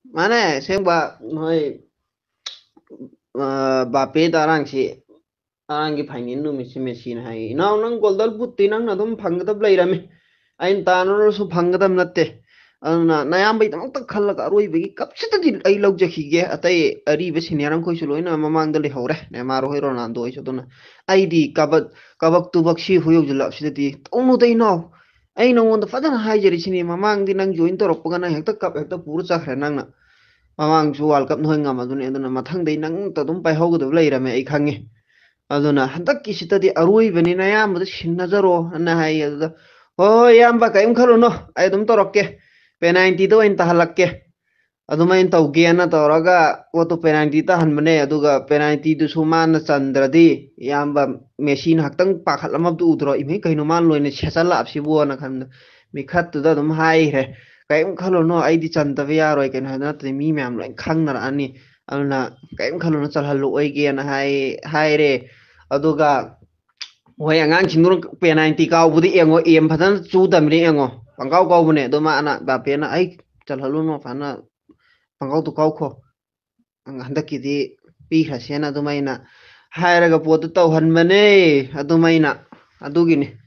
Mana sengba noi bape tarang si tarang ki phangin nu misi machine hai now nang goldal putti nang na dum phangdab leirami ain tanur su phangdam natte aduna nayam bai tamang tak khalla ka roi bagi kapsita din ai log jakhige atai ari be seniorang khoi suloina mamang dal hore ne maro hoi ronaldo ai soduna ai di kabak tu bakshi huyo jula sidati tonu dai no ai no wonda fadana haijari sini mamang di nang join torok pagana hekta kap hekta puru chakre nang na mamangsu World Cup noi ngamaduni aduna mathangdai nang ta dum pai hawgadu leirame ai khange aduna handakki sitadi aroibani na yambada sinnajaro na hai aduda hoi yamba kaim khalono ai dum torokke penalty do in tahalakke aduma in tawge na toraga oto penalty ta hanbane aduga penalty du sumana chandradi yamba Messi na haktang pakhatlama du udro ime kaino man loine chesala apsibo na khan mi khat tu da dum hai he kaim khalono aidi chandaba yaroi ken hana te mi myam loin khangnar ani alna kaim khalono chalhallo oige na hai re aduga hoi angang chindur penalty kaubudi engo em phadan chu damri engo pangkau kau bune do ma ana ba pena ai chalhallo no phana pangkau tu kau kho handakidi pikhasena adumaina hairaga potu tawhanbane adumaina adugini